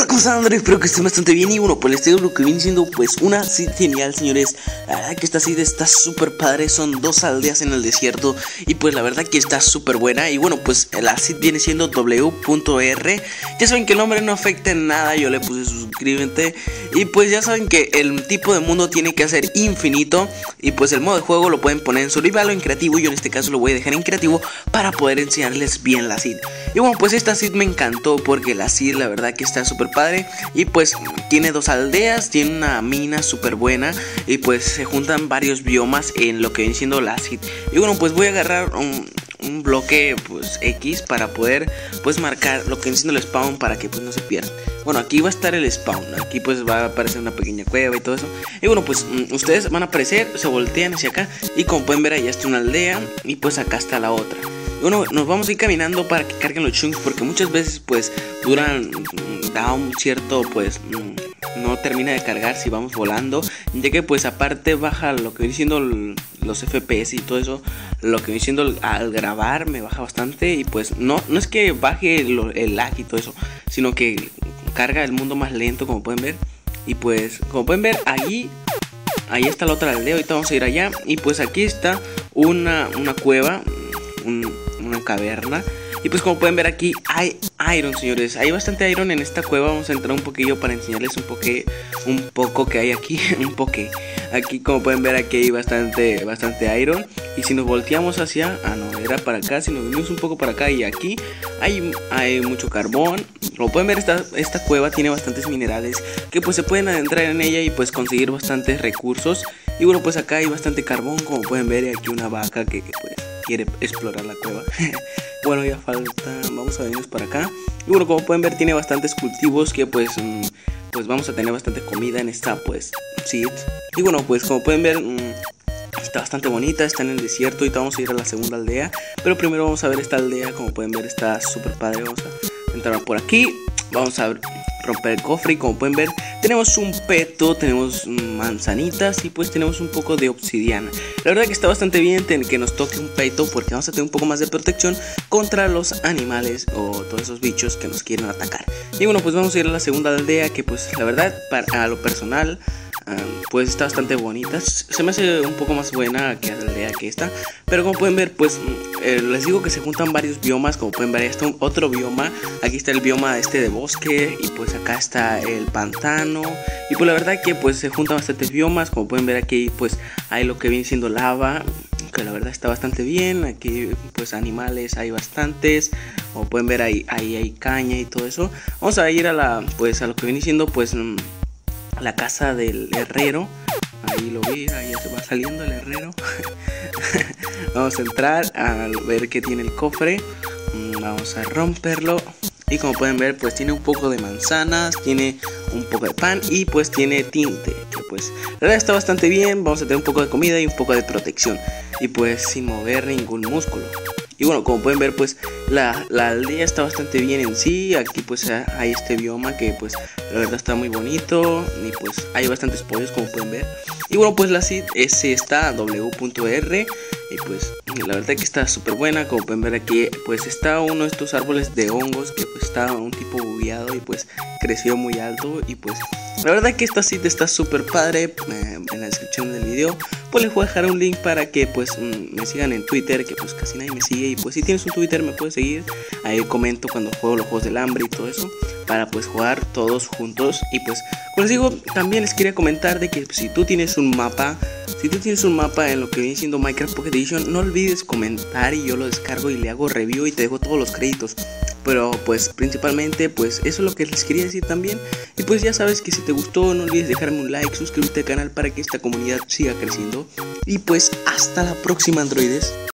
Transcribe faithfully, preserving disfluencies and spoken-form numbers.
¿Cómo están, Andrés? Espero que estén bastante bien. Y bueno, pues les traigo lo que viene siendo pues una seed genial, señores. La verdad que esta seed está súper padre. Son dos aldeas en el desierto y pues la verdad que está súper buena. Y bueno, pues la seed viene siendo W punto R. Ya saben que el nombre no afecta en nada. Yo le puse suscríbete. Y pues ya saben que el tipo de mundo tiene que ser infinito. Y pues el modo de juego lo pueden poner en survival o en creativo. Yo en este caso lo voy a dejar en creativo para poder enseñarles bien la seed. Y bueno, pues esta seed me encantó porque la seed la verdad que está súper padre. Y pues tiene dos aldeas, tiene una mina súper buena. Y pues se juntan varios biomas en lo que viene siendo la seed. Y bueno, pues voy a agarrar un, un bloque pues X para poder pues marcar lo que viene siendo el spawn para que pues no se pierdan. Bueno, aquí va a estar el spawn, aquí pues va a aparecer una pequeña cueva y todo eso. Y bueno, pues ustedes van a aparecer, se voltean hacia acá. Y como pueden ver, allá está una aldea y pues acá está la otra. Bueno, nos vamos a ir caminando para que carguen los chunks, porque muchas veces pues duran, da un cierto pues no termina de cargar si vamos volando, ya que pues aparte baja lo que viene siendo los F P S y todo eso. Lo que viene siendo al grabar me baja bastante y pues no, no es que baje lo, el lag y todo eso, sino que carga el mundo más lento, como pueden ver. Y pues como pueden ver ahí, ahí está la otra aldea, ahorita vamos a ir allá. Y pues aquí está una, una cueva, un, una caverna. Y pues como pueden ver aquí hay iron, señores. Hay bastante iron en esta cueva. Vamos a entrar un poquillo para enseñarles un poco, un poco que hay aquí. Un poco. Aquí como pueden ver aquí hay bastante, bastante iron. Y si nos volteamos hacia... Ah, no, era para acá. Si nos venimos un poco para acá y aquí hay, hay mucho carbón. Como pueden ver, esta, esta cueva tiene bastantes minerales que pues se pueden adentrar en ella y pues conseguir bastantes recursos. Y bueno, pues acá hay bastante carbón, como pueden ver. Y aquí una vaca que, que pues quiere explorar la cueva. Bueno, ya falta, vamos a venirnos para acá. Y bueno, como pueden ver, tiene bastantes cultivos que pues, mmm, pues vamos a tener bastante comida en esta pues seed. Y bueno, pues como pueden ver, mmm, está bastante bonita, está en el desierto. Ahorita vamos a ir a la segunda aldea, pero primero vamos a ver esta aldea. Como pueden ver, está súper padre. Vamos a entrar por aquí, vamos a romper el cofre y como pueden ver tenemos un peto, tenemos manzanitas y pues tenemos un poco de obsidiana. La verdad que está bastante bien que nos toque un peto, porque vamos a tener un poco más de protección contra los animales o todos esos bichos que nos quieren atacar. Y bueno, pues vamos a ir a la segunda aldea, que pues la verdad para, a lo personal Um, pues está bastante bonita. Se me hace un poco más buena que la aldea que esta. Pero como pueden ver, pues eh, les digo que se juntan varios biomas. Como pueden ver, ahí está un, otro bioma. Aquí está el bioma este de bosque. Y pues acá está el pantano. Y pues la verdad que pues se juntan bastantes biomas. Como pueden ver aquí pues hay lo que viene siendo lava, que la verdad está bastante bien. Aquí pues animales hay bastantes. Como pueden ver ahí, ahí hay caña y todo eso. Vamos a ir a la pues a lo que viene siendo pues la casa del herrero. Ahí lo vi, ahí ya se va saliendo el herrero. Vamos a entrar a ver qué tiene el cofre. Vamos a romperlo. Y como pueden ver, pues tiene un poco de manzanas, tiene un poco de pan y pues tiene tinte, que pues la verdad está bastante bien. Vamos a tener un poco de comida y un poco de protección. Y pues sin mover ningún músculo. Y bueno, como pueden ver, pues la, la aldea está bastante bien en sí. Aquí pues hay este bioma que pues la verdad está muy bonito. Y pues hay bastantes pollos, como pueden ver. Y bueno, pues la seed es esta W punto R. Y pues la verdad que está súper buena. Como pueden ver aquí pues está uno de estos árboles de hongos que pues está un tipo bugueado y pues creció muy alto. Y pues la verdad que esta seed está súper padre. eh, En la descripción del video pues les voy a dejar un link para que pues me sigan en Twitter, que pues casi nadie me sigue. Y pues si tienes un Twitter me puedes seguir. Ahí comento cuando juego los juegos del hambre y todo eso, para pues jugar todos juntos. Y pues como les digo, también les quería comentar de que si tú tienes un mapa Si tú tienes un mapa en lo que viene siendo Minecraft Pocket Edition, no olvides comentar y yo lo descargo y le hago review y te dejo todos los créditos. Pero pues principalmente pues eso es lo que les quería decir también. Y pues ya sabes que si te gustó no olvides dejarme un like, suscribirte al canal para que esta comunidad siga creciendo. Y pues hasta la próxima, androides.